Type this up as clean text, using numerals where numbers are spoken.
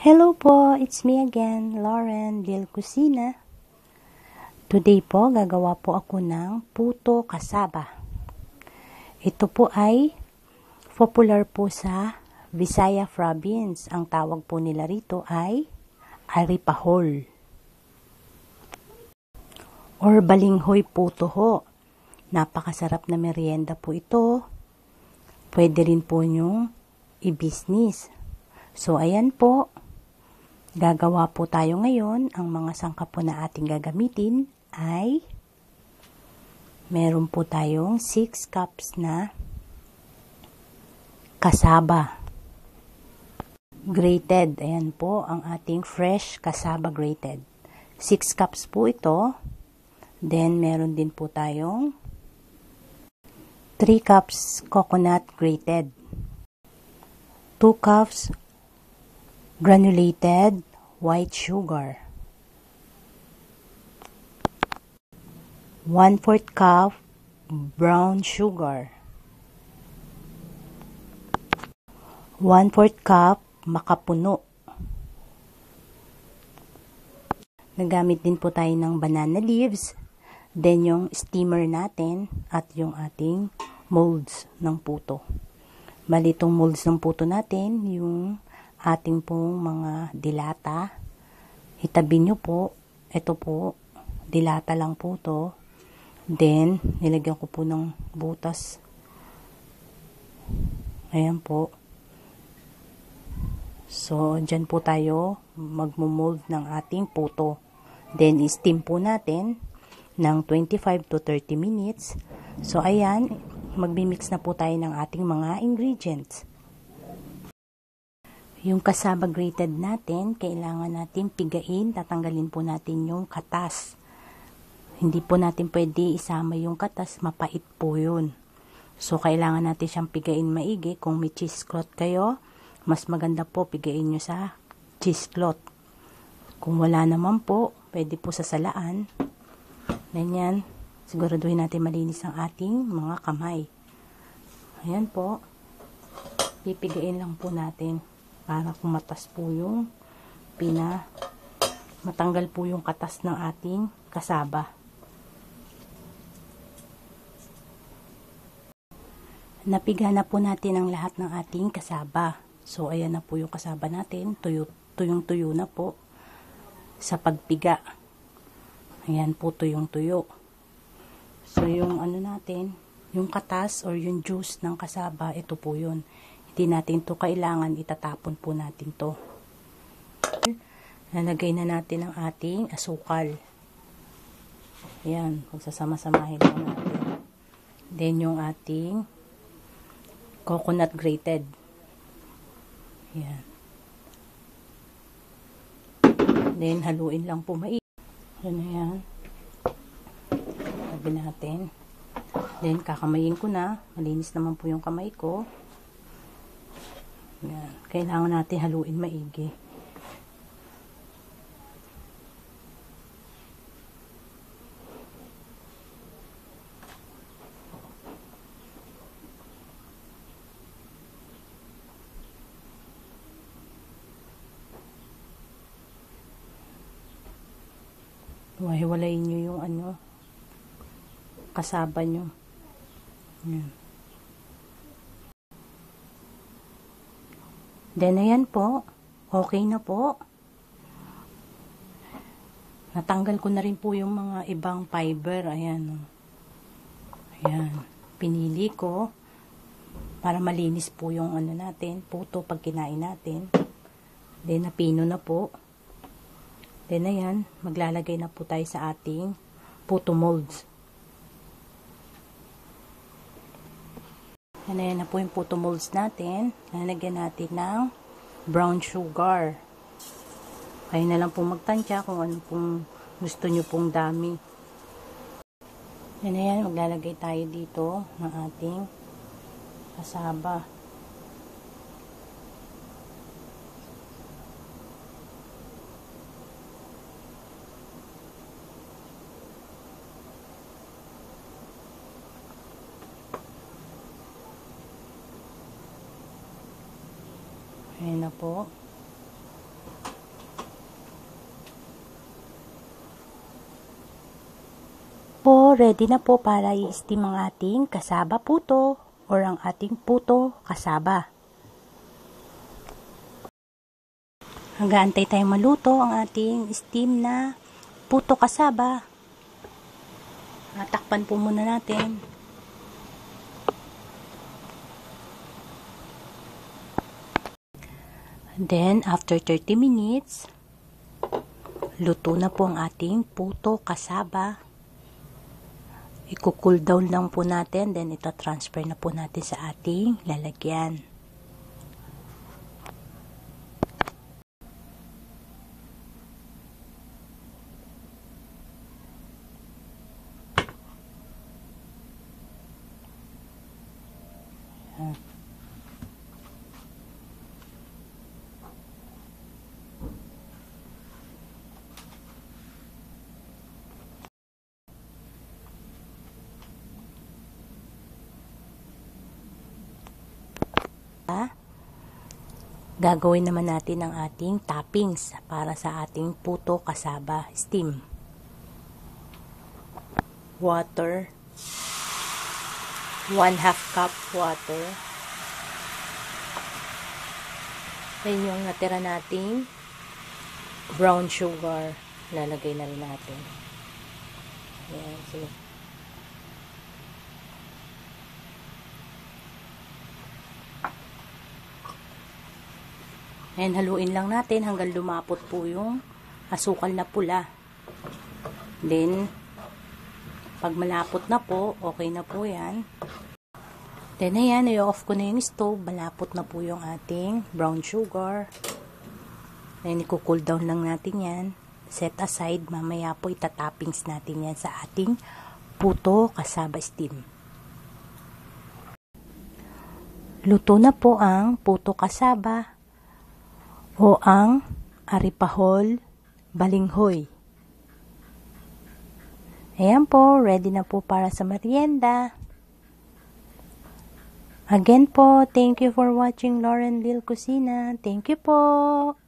Hello po, it's me again, Lauren Lil Kusina. Today po, gagawa po ako ng puto kasaba. Ito po ay popular po sa Visaya Province. Ang tawag po nila rito ay aripahol or balinghoy puto ho. Napakasarap na merienda po ito. Pwede rin po nyong i-business. So, ayan po. Gagawa po tayo ngayon. Ang mga sangkap po na ating gagamitin ay meron po tayong 6 cups na kasaba. Grated. Ayan po ang ating fresh kasaba grated. 6 cups po ito. Then, meron din po tayong 3 cups coconut grated. 2 cups granulated white sugar, 1/4 cup brown sugar, 1/4 cup makapuno. Nagamit din po tayo ng banana leaves, then yung steamer natin at yung ating molds ng puto. Bali itong molds ng puto natin, yung ating pong mga dilata, itabi nyo po. Ito po, dilata lang po to. Then, nilagyan ko po ng butas. Ayan po. So, dyan po tayo magmumold ng ating puto. Then, steam po natin ng 25 to 30 minutes. So, ayan, magbi-mix na po tayo ng ating mga ingredients. Yung kasaba grated natin, kailangan natin pigain, tatanggalin po natin yung katas. Hindi po natin pwede isama yung katas, mapait po yun. So, kailangan natin siyang pigain maigi. Kung may cheesecloth kayo, mas maganda po pigain nyo sa cheesecloth. Kung wala naman po, pwede po sa salaan. Ganyan, siguraduhin natin malinis ang ating mga kamay. Ayan po, pipigain lang po natin para kumatas po yung matanggal po yung katas ng ating kasaba. Napiga na po natin ang lahat ng ating kasaba. So, ayan na po yung kasaba natin. Tuyong-tuyo na po sa pagpiga. Ayan po, tuyong-tuyo. So, yung ano natin, yung katas or yung juice ng kasaba, ito po yun. Hindi natin to kailangan, itatapon po natin to. Nalagay na natin ang ating asukal. Ayan, magsasama-samahin lang natin. Then, yung ating coconut grated. Ayan. Then, haluin lang po maigi. Ayan na yan. Sabi natin. Then, kakamayin ko na. Malinis naman po yung kamay ko. Ayan. Kailangan natin haluin maigi. Hiwalayin nyo yung kasaba nyo. Ayan. Then, ayan po. Okay na po. Natanggal ko na rin po yung mga ibang fiber. Ayan. Ayan. Pinili ko para malinis po yung natin, puto pag kinain natin. Then, napino na po. Then, ayan. Maglalagay na po tayo sa ating puto molds. Ayan na po yung puto molds natin. Lalagyan natin ng brown sugar. Kayo na lang po magtansya kung ano pong gusto nyo pong dami. Ayan, maglalagay tayo dito ng ating kasaba. Ayan na po. po, ready na po para i-steam ang ating kasaba puto or ang ating puto kasaba. Hanggang antay tayong maluto ang ating steam na puto kasaba. Takpan po muna natin. Then, after 30 minutes, luto na po ang ating puto kasaba. I-cool down lang po natin, then ito transfer na po natin sa ating lalagyan. Gagawin naman natin ang ating toppings para sa ating puto kasaba steam. Water, 1/2 cup water. Then yung natira nating brown sugar, lalagay na rin natin. Ayan, so and haluin lang natin hanggang lumapot po yung asukal na pula. Then, pag malapot na po, okay na po yan. Then, ayan, i-off ko na yung stove. Malapot na po yung ating brown sugar. Then, i-cool down lang natin yan. Set aside. Mamaya po, itatoppings natin yan sa ating puto kasaba steam. Luto na po ang puto kasaba o ang aripahol balinghoy. Ayan po, ready na po para sa merienda. Again po, thank you for watching Lauren Lil Cucina. Thank you po.